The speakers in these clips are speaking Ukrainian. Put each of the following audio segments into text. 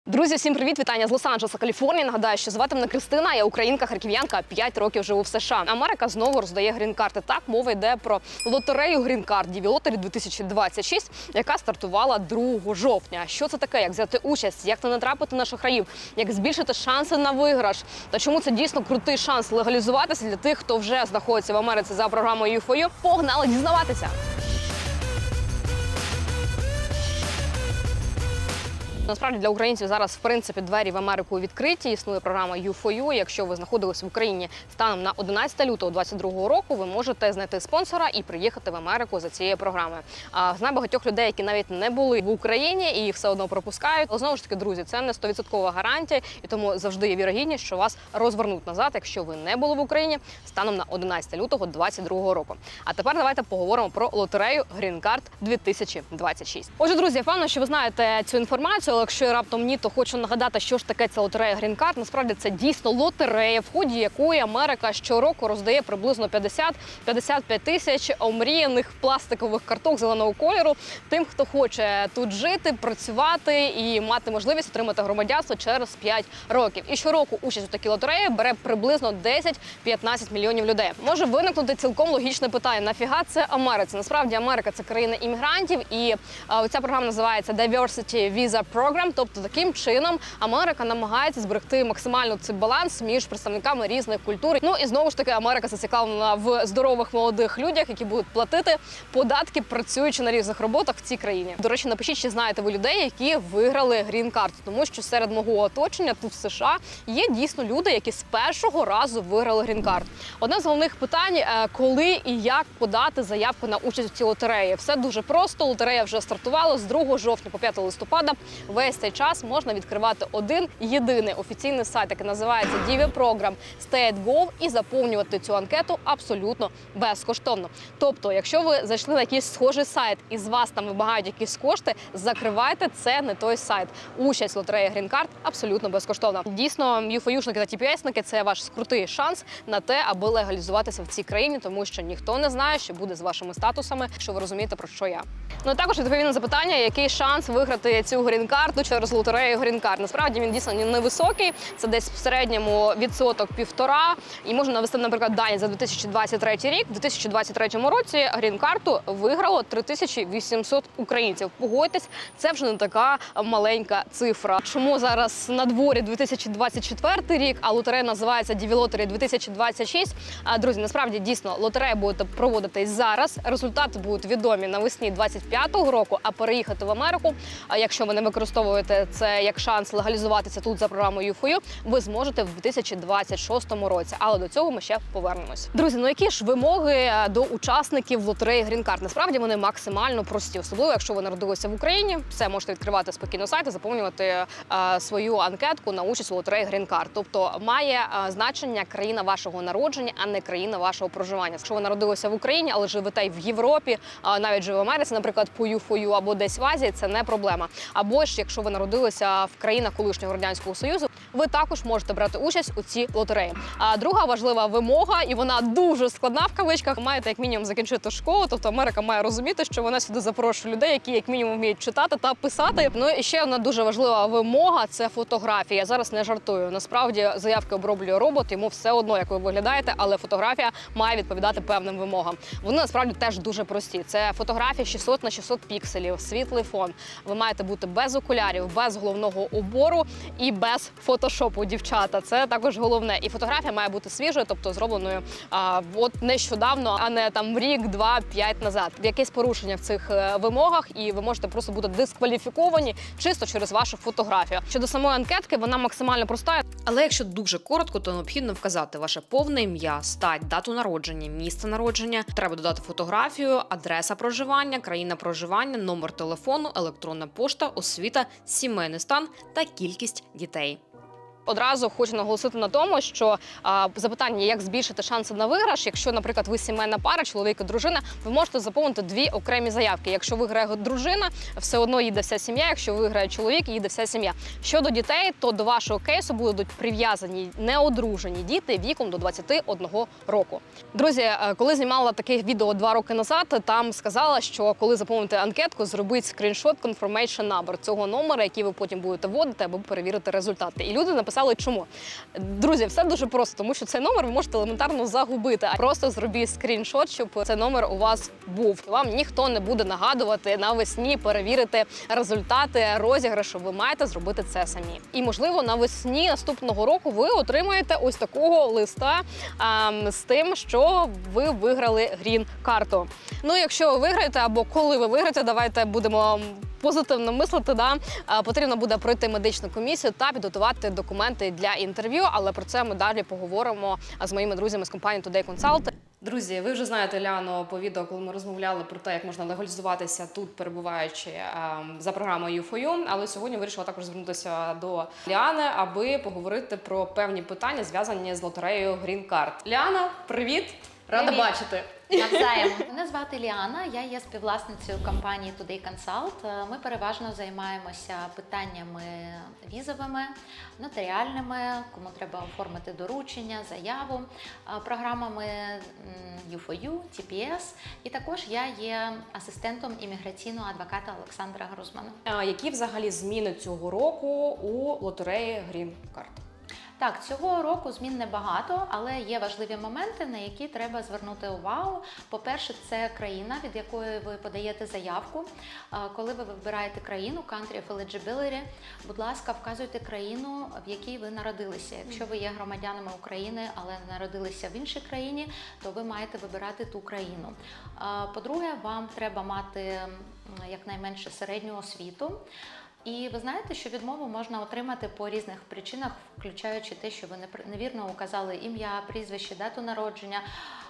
Друзі, всім привіт! Вітання з Лос-Анджелеса, Каліфорнії. Нагадаю, що звати мене Кристина, я українка-харків'янка, 5 років живу в США. Америка знову роздає грін-карти. Так, мова йде про лотерею грін-карт DV Lottery 2026, яка стартувала 2 жовтня. Що це таке, як взяти участь, як не натрапити на шахраїв, як збільшити шанси на виграш? Та чому це дійсно крутий шанс легалізуватися для тих, хто вже знаходиться в Америці за програмою U4U? Погнали дізнаватися! Насправді для українців зараз, в принципі, двері в Америку відкриті. Існує програма U4U. Якщо ви знаходились в Україні станом на 11 лютого 2022 року, ви можете знайти спонсора і приїхати в Америку за цією програмою. Знаю багатьох людей, які навіть не були в Україні і їх все одно пропускають. Але знову ж таки, друзі, це не 100% гарантія, і тому завжди є вірогідність, що вас розвернуть назад, якщо ви не були в Україні станом на 11 лютого 2022 року. А тепер давайте поговоримо про лотерею грін-карт 2026. Отже, друзі, я впевнена, що ви знаєте цю інформацію. Але якщо раптом ні, то хочу нагадати, що ж таке ця лотерея грін-карт. Насправді це дійсно лотерея, в ході якої Америка щороку роздає приблизно 50-55 тисяч омріяних пластикових карток зеленого кольору тим, хто хоче тут жити, працювати і мати можливість отримати громадянство через 5 років. І щороку участь у такій лотереї бере приблизно 10-15 мільйонів людей. Може виникнути цілком логічне питання: нафіга це Америці? Насправді Америка – це країна іммігрантів, і ця програма називається Diversity Visa Program. Тобто таким чином Америка намагається зберегти максимально цей баланс між представниками різних культур. Ну і знову ж таки Америка зацікавлена в здорових молодих людях, які будуть платити податки, працюючи на різних роботах в цій країні. До речі, напишіть, чи знаєте ви людей, які виграли грін-карту, тому що серед мого оточення тут в США є дійсно люди, які з першого разу виграли грін-карт. Одне з головних питань – коли і як подати заявку на участь у цій лотереї. Все дуже просто. Лотерея вже стартувала з 2 жовтня по 5 листопада. Весь цей час можна відкривати один єдиний офіційний сайт, який називається DV Program State.gov, і заповнювати цю анкету абсолютно безкоштовно. Тобто, якщо ви зайшли на якийсь схожий сайт і з вас там вимагають якісь кошти, закривайте, це не той сайт. Участь в лотереї грін-карт абсолютно безкоштовна. Дійсно, U4U-шники та TPS-ники – це ваш крутий шанс на те, аби легалізуватися в цій країні, тому що ніхто не знає, що буде з вашими статусами, що ви розумієте, про що я. Ну, також відповім на запитання, який шанс виграти цю грін-карту через лотерею грін-карт. Насправді він дійсно невисокий, це десь в середньому відсоток 1,5. І можна навести, наприклад, дані за 2023 рік. У 2023 році грін-карту виграло 3800 українців. Погодьтесь, це вже не така маленька цифра. Чому зараз на дворі 2024 рік, а лотерея називається DV Lottery 2026? Друзі, насправді дійсно лотерея буде проводитись зараз. Результати будуть відомі навесні 25-го року, а переїхати в Америку, якщо ви не використовуєте це як шанс легалізуватися тут за програмою U4U, ви зможете в 2026 році. Але до цього ми ще повернемось. Друзі, ну які ж вимоги до учасників лотереї грін-карт? Насправді вони максимально прості. Особливо, якщо ви народилися в Україні, все можете відкривати спокійно сайт і заповнювати свою анкетку на участь у лотереї грін-карт. Тобто має значення країна вашого народження, а не країна вашого проживання. Якщо ви народилися в Україні, але живете в Європі, навіть живе в Америці, наприклад, по U4U або десь в Азії, це не проблема. Або ж, якщо ви народилися в країнах колишнього Радянського Союзу, ви також можете брати участь у цій лотереї. А друга важлива вимога, і вона дуже складна в кавичках, маєте як мінімум закінчити школу, тобто Америка має розуміти, що вона сюди запрошує людей, які як мінімум вміють читати та писати. Ну і ще одна дуже важлива вимога – це фотографія. Я зараз не жартую. Насправді заявки оброблює робот, йому все одно, як ви виглядаєте, але фотографія має відповідати певним вимогам. Вони насправді теж дуже прості. Це фотографія 600 на 600 пікселів, світлий фон. Ви маєте бути без окулярів, без головного убору і без фотошопу, дівчата. Це також головне. І фотографія має бути свіжою, тобто зробленою от нещодавно, а не там рік, 2, 5 назад. Якесь порушення в цих вимогах, і ви можете просто бути дискваліфіковані чисто через вашу фотографію. Щодо самої анкетки, вона максимально проста. Але якщо дуже коротко, то необхідно вказати ваше повне ім'я, стать, дату народження, місце народження. Треба додати фотографію, адреса проживання, країна проживання, номер телефону, електронна пошта, освіта, сімейний стан та кількість дітей. Одразу хочу наголосити на тому, що запитання, як збільшити шанси на виграш, якщо, наприклад, ви сімейна пара, чоловік і дружина, ви можете заповнити дві окремі заявки. Якщо виграє дружина, все одно їде вся сім'я, якщо виграє чоловік, їде вся сім'я. Щодо дітей, то до вашого кейсу будуть прив'язані неодружені діти віком до 21 року. Друзі, коли знімала таке відео 2 роки назад, там сказала, що коли заповните анкетку, зробіть скріншот confirmation number цього номера, який ви потім будете вводити, аби перевірити результати. І люди написали, чому. Друзі, все дуже просто, тому що цей номер ви можете елементарно загубити. Просто зробіть скріншот, щоб цей номер у вас був. Вам ніхто не буде нагадувати навесні перевірити результати розіграшу. Ви маєте зробити це самі. І, можливо, навесні наступного року ви отримаєте ось такого листа з тим, що ви виграли грін-карту. Ну, якщо ви виграєте або коли ви виграєте, давайте будемо позитивно мислити, потрібно буде пройти медичну комісію та підготувати документи для інтерв'ю, але про це ми далі поговоримо з моїми друзями з компанії Today Consult. Друзі, ви вже знаєте Ліану по відео, коли ми розмовляли про те, як можна легалізуватися тут, перебуваючи за програмою U4U, але сьогодні вирішила також звернутися до Ліани, аби поговорити про певні питання, зв'язані з лотереєю Green Card. Ліана, привіт! Рада бачити. Навзаєм. Мене звати Ліана, я є співвласницею компанії Today Consult. Ми переважно займаємося питаннями візовими, нотаріальними, кому треба оформити доручення, заяву, програмами U4U, TPS. І також я є асистентом імміграційного адвоката Олександра Грузмана. Які взагалі зміни цього року у лотереї Green Card? Так, цього року змін небагато, але є важливі моменти, на які треба звернути увагу. По-перше, це країна, від якої ви подаєте заявку. Коли ви вибираєте країну, Country of Eligibility, будь ласка, вказуйте країну, в якій ви народилися. Якщо ви є громадянами України, але народилися в іншій країні, то ви маєте вибирати ту країну. По-друге, вам треба мати якнайменше середню освіту. І ви знаєте, що відмову можна отримати по різних причинах, включаючи те, що ви невірно указали ім'я, прізвище, дату народження.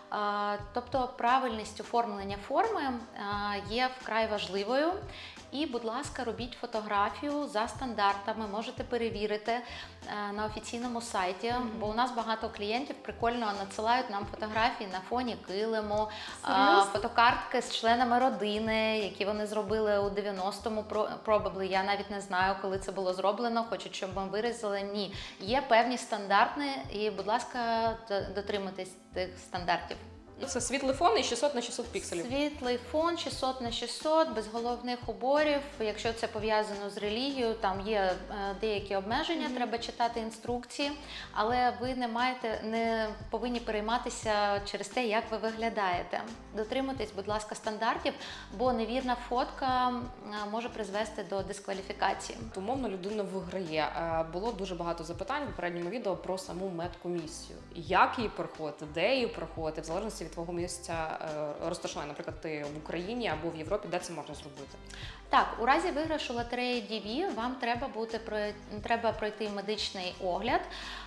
Тобто правильність оформлення форми є вкрай важливою. І, будь ласка, робіть фотографію за стандартами, можете перевірити на офіційному сайті, бо у нас багато клієнтів прикольно надсилають нам фотографії на фоні килиму, фотокартки з членами родини, які вони зробили у 90-му, probably, я навіть не знаю, коли це було зроблено, хочуть, щоб ми виразили. Ні, є певні стандарти і, будь ласка, дотримуйтесь тих стандартів. Це світлий фон і 600 на 600 пікселів. Світлий фон 600 на 600, без головних уборів. Якщо це пов'язано з релігією, там є деякі обмеження, треба читати інструкції, але ви не повинні перейматися через те, як ви виглядаєте. Дотримуйтесь, будь ласка, стандартів, бо невірна фотка може призвести до дискваліфікації. Умовно людина виграє. Було дуже багато запитань в попередньому відео про саму медкомісію. Як її проходити, де її проходити, в залежності від твого місця розташування, наприклад, ти в Україні або в Європі, де це можна зробити? Так, у разі виграшу лотереї DV вам треба пройти медичний огляд.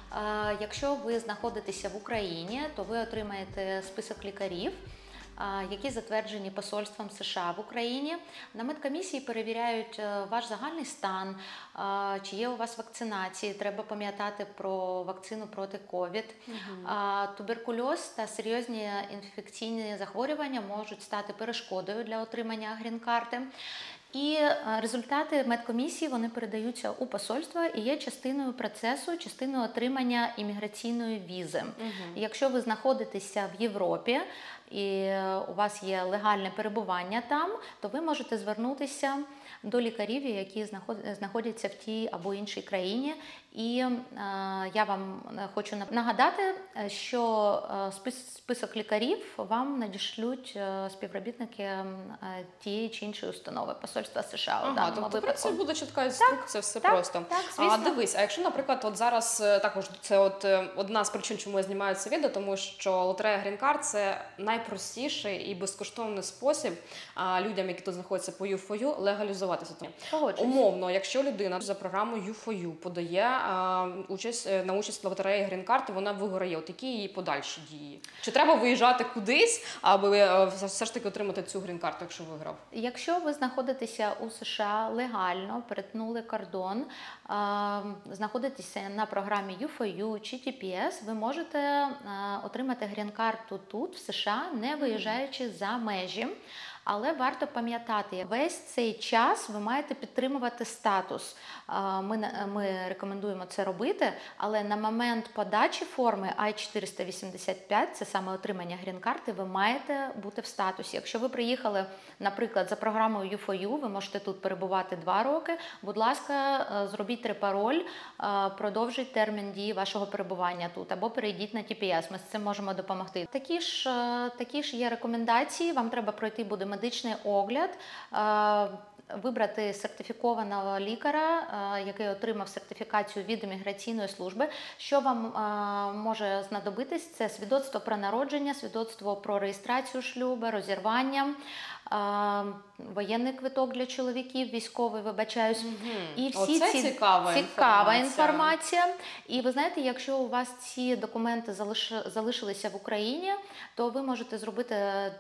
Якщо ви знаходитеся в Україні, то ви отримаєте список лікарів, які затверджені посольством США в Україні. На медкомісії перевіряють ваш загальний стан, чи є у вас вакцинації. Треба пам'ятати про вакцину проти COVID. Туберкульоз та серйозні інфекційні захворювання можуть стати перешкодою для отримання грін-карти. І результати медкомісії, вони передаються у посольство і є частиною процесу, частиною отримання імміграційної візи. Якщо ви знаходитеся в Європі і у вас є легальне перебування там, то ви можете звернутися до лікарів, які знаходяться в тій або іншій країні. І я вам хочу нагадати, що список лікарів вам надішлють співробітники тієї чи іншої установи посольства США. Тобто про це буде чітка інструкція, все просто. Так, дивись, а якщо, наприклад, от зараз також це одна з причин, чому я знімаю це відео, тому що лотерея Green Card – це найпростіший і безкоштовний спосіб людям, які тут знаходяться по U4U, легалізуватися. користуватися. Погоджуюсь. Умовно, якщо людина за програмою U4U подає на участь в лотереї грін-карти, вона виграє. От які її подальші дії? Чи треба виїжджати кудись, аби все ж таки отримати цю грін-карту, якщо виграв? Якщо ви знаходитеся у США легально, перетнули кордон, знаходитеся на програмі U4U чи TPS, ви можете отримати грін-карту тут, в США, не виїжджаючи за межі. Але варто пам'ятати, весь цей час ви маєте підтримувати статус. Ми рекомендуємо це робити, але на момент подачі форми I-485, це саме отримання грін-карти, ви маєте бути в статусі. Якщо ви приїхали, наприклад, за програмою U4U, ви можете тут перебувати 2 роки, будь ласка, зробіть репароль, продовжіть термін дії вашого перебування тут, або перейдіть на TPS, ми з цим можемо допомогти. Такі ж є рекомендації, вам треба пройти буде медичний огляд, вибрати сертифікованого лікаря, який отримав сертифікацію від імміграційної служби. Що вам може знадобитись? Це свідоцтво про народження, свідоцтво про реєстрацію шлюбу, розірвання, воєнний квиток для чоловіків, військовий, вибачаюсь. І всі Оце ці цікава інформація. І ви знаєте, якщо у вас ці документи залишилися в Україні, то ви можете зробити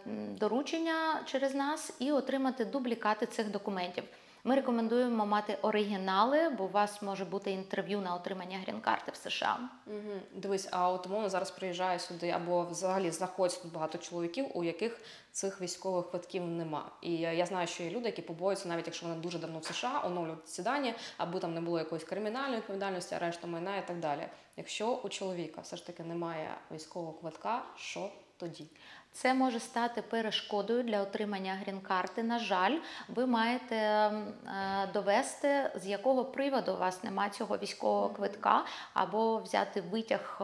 доручення через нас і отримати дублікати цих документів. Ми рекомендуємо мати оригінали, бо у вас може бути інтерв'ю на отримання грін-карти в США. Дивись, а от умовно зараз приїжджає сюди, або взагалі знаходиться тут багато чоловіків, у яких цих військових квитків нема. І я знаю, що є люди, які побоюються, навіть якщо вони дуже давно в США, оновлювати ці дані, аби там не було якоїсь кримінальної відповідальності, арешту майна і так далі. Якщо у чоловіка все ж таки немає військового квитка, що тоді? Це може стати перешкодою для отримання грін-карти. На жаль, ви маєте довести, з якого приводу у вас немає цього військового квитка, або взяти витяг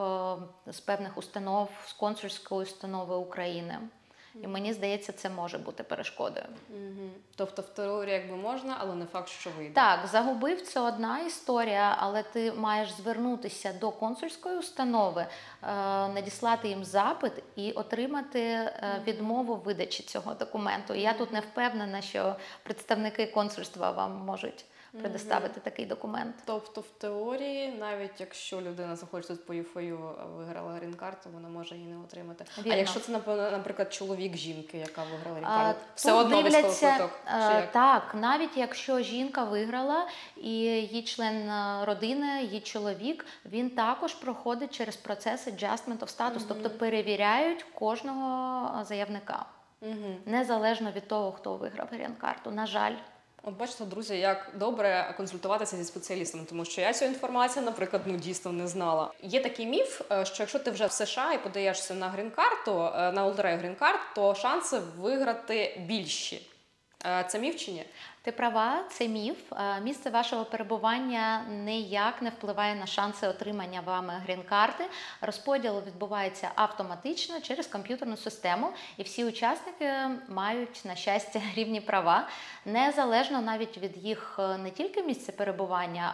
з певних установ, з консульської установи України. І мені здається, це може бути перешкодою. Тобто в теорії якби можна, але не факт, що вийде. Так, загубив – це одна історія, але ти маєш звернутися до консульської установи, надіслати їм запит і отримати відмову в видачі цього документу. І я тут не впевнена, що представники консульства вам можуть предоставити такий документ. Тобто в теорії, навіть якщо людина захоче тут по U4U, виграла грін-карту, вона може її не отримати. Вірно. А якщо це, наприклад, чоловік жінки, яка виграла грін-карту, все одно військовий квиток? Так, навіть якщо жінка виграла і її член родини, її чоловік, він також проходить через процес adjustment of status, тобто перевіряють кожного заявника, незалежно від того, хто виграв грін-карту, на жаль. От бачите, друзі, як добре консультуватися зі спеціалістами, тому що я цю інформацію, наприклад, дійсно не знала. Є такий міф, що якщо ти вже в США і подаєшся на грін-карту, на лотерею грін-карт, то шанси виграти більші. Це міф чи ні? Ти права, це міф. Місце вашого перебування ніяк не впливає на шанси отримання вами грін-карти. Розподіл відбувається автоматично через комп'ютерну систему, і всі учасники мають, на щастя, рівні права, незалежно навіть від їх не тільки місця перебування,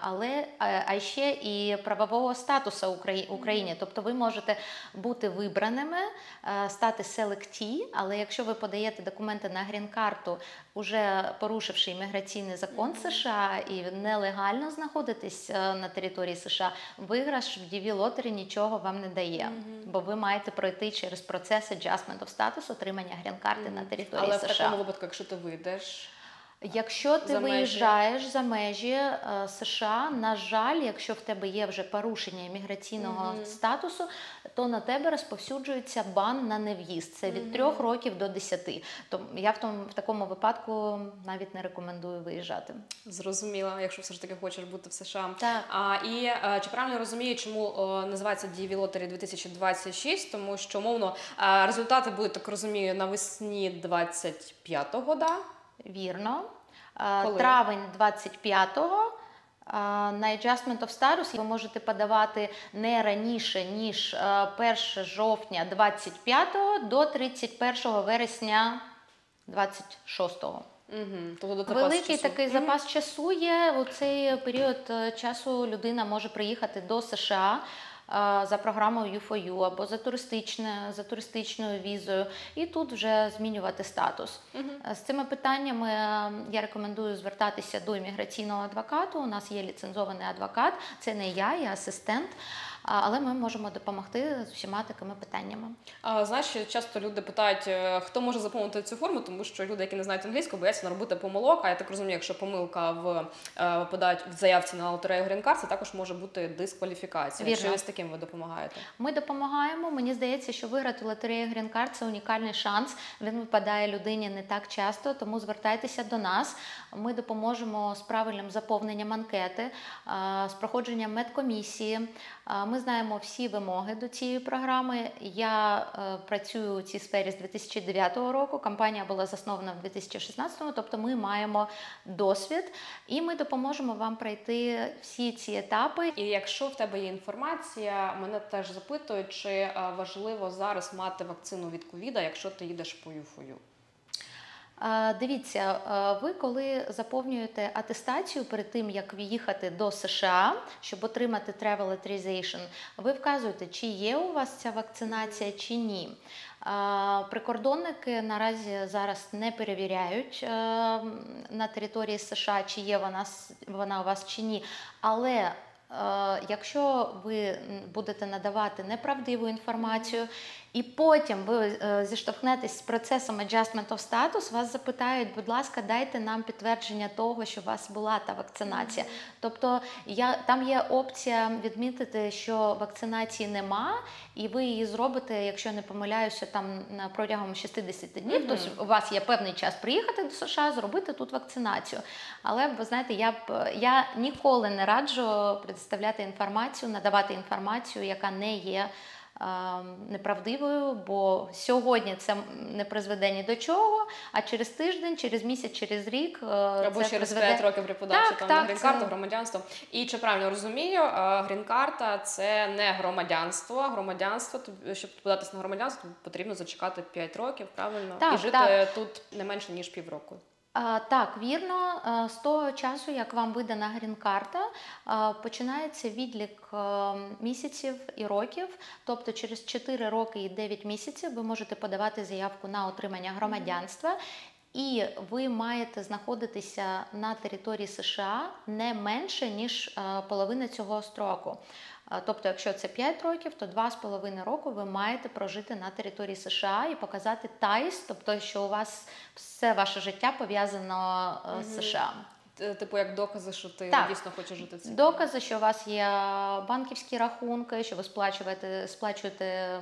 а ще і правового статусу в Україні. Тобто ви можете бути вибраними, стати селекті, але якщо ви подаєте документи на грін-карту, уже порушивши імміграційний закон США і нелегально знаходитесь на території США, виграш в DV лотері нічого вам не дає, бо ви маєте пройти через процес adjustment of status, отримання грін-карти на території США. Але в такому випадку, якщо ти вийдеш... Якщо ти виїжджаєш за межі США, на жаль, якщо в тебе є вже порушення імміграційного статусу, то на тебе розповсюджується бан на нев'їзд. Це від 3 років до 10. То я в такому випадку навіть не рекомендую виїжджати. Зрозуміла, якщо все ж таки хочеш бути в США. Так. І чи правильно я розумію, чому називається DV Lottery 2026? Тому що, умовно, результати будуть, так розумію, навесні 25-го, да? Вірно. Коли? Травень 25-го. На adjustment of status ви можете подавати не раніше, ніж 1 жовтня 25-го до 31 вересня 26-го. Тобто Великий такий запас часу є. У цей період часу людина може приїхати до США, за програмою U4U або за туристичною візою, і тут вже змінювати статус. З цими питаннями я рекомендую звертатися до імміграційного адвокату. У нас є ліцензований адвокат, це не я асистент, але ми можемо допомогти з усіма такими питаннями. Знаєш, часто люди питають, хто може заповнити цю форму, тому що люди, які не знають англійську, бояться наробити помилок, а я так розумію, якщо помилка подають в заявці на лотерею Green Card, це також може бути дискваліфікація. Вірно. Що з таким ви допомагаєте? Ми допомагаємо. Мені здається, що виграти лотерею Green Card – це унікальний шанс. Він випадає людині не так часто, тому звертайтеся до нас. Ми допоможемо з правильним заповненням анкети, з проходженням медкомісії. Ми знаємо всі вимоги до цієї програми. Я працюю у цій сфері з 2009 року, компанія була заснована в 2016, тобто ми маємо досвід і ми допоможемо вам пройти всі ці етапи. І якщо в тебе є інформація, мене теж запитують, чи важливо зараз мати вакцину від ковіда, якщо ти їдеш по U4U? Дивіться, ви коли заповнюєте атестацію перед тим, як їхати до США, щоб отримати Travel Authorization, ви вказуєте, чи є у вас ця вакцинація, чи ні. Прикордонники наразі зараз не перевіряють на території США, чи є вона у вас, чи ні. Але якщо ви будете надавати неправдиву інформацію, і потім ви зіштовхнетесь з процесом Adjustment of Status, вас запитають, будь ласка, дайте нам підтвердження того, що у вас була та вакцинація. Тобто там є опція відмітити, що вакцинації нема, і ви її зробите, якщо не помиляюся, там протягом 60 днів, тобто у вас є певний час приїхати до США, зробити тут вакцинацію. Але, ви знаєте, я ніколи не раджу представляти інформацію, надавати інформацію, яка не є неправдивою, бо сьогодні це не призведе ні до чого, а через тиждень, через місяць, через рік або це через призведе... 5 років при подачі на грін-карту, це... громадянство. І чи правильно розумію, грін-карта – це не громадянство. Громадянство, щоб податися на громадянство, потрібно зачекати 5 років, правильно? Так, і жити тут не менше, ніж півроку. Так, вірно. З того часу, як вам видана грін-карта, починається відлік місяців і років. Тобто через 4 роки і 9 місяців ви можете подавати заявку на отримання громадянства. І ви маєте знаходитися на території США не менше, ніж половина цього строку. Тобто, якщо це 5 років, то 2,5 року ви маєте прожити на території США і показати ties, тобто, що у вас все ваше життя пов'язано з США. Типу як докази, що ти дійсно хочеш жити в цій докази, що у вас є банківські рахунки, що ви сплачуєте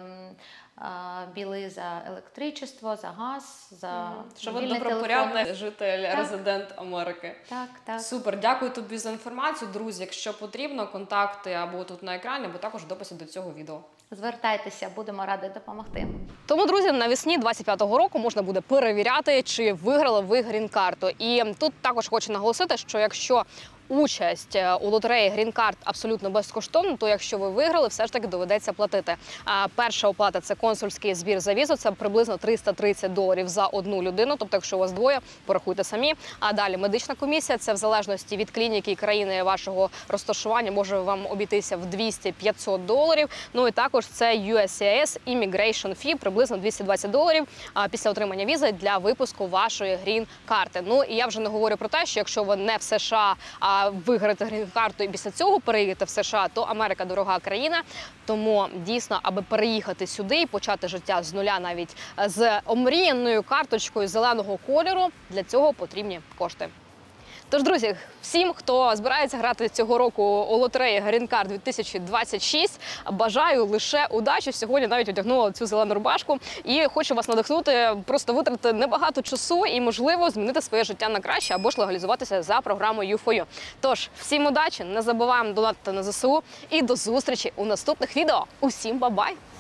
біли за електричество, за газ, за що ви мобільний добропорядний житель, резидент Америки. Так. Супер, дякую тобі за інформацію. Друзі, якщо потрібно, контакти або тут на екрані, або також в дописі до цього відео. Звертайтеся, будемо раді допомогти. Тому, друзі, навесні 25-го року можна буде перевіряти, чи виграли ви грін-карту. І тут також хочу наголосити, що якщо участь у лотереї Green Card абсолютно безкоштовна, то якщо ви виграли, все ж таки доведеться платити. Перша оплата – це консульський збір за візу, це приблизно $330 за одну людину, тобто якщо у вас двоє, порахуйте самі. А далі медична комісія, це в залежності від клініки і країни вашого розташування, може вам обійтися в $200-500. Ну і також це USCIS Immigration Fee, приблизно $220 після отримання візи для випуску вашої грін-карти. Ну і я вже не говорю про те, що якщо ви не в США, а виграєте грін-карту і після цього переїдете в США, то Америка – дорога країна. Тому дійсно, аби переїхати сюди і почати життя з нуля, навіть з омріяною карточкою зеленого кольору, для цього потрібні кошти. Тож, друзі, всім, хто збирається грати цього року у лотереї Green Card 2026, бажаю лише удачі. Сьогодні навіть одягнула цю зелену рубашку і хочу вас надихнути, просто витратити небагато часу і, можливо, змінити своє життя на краще або ж легалізуватися за програмою U4U. Тож, всім удачі, не забуваємо донатити на ЗСУ і до зустрічі у наступних відео. Усім ба-бай!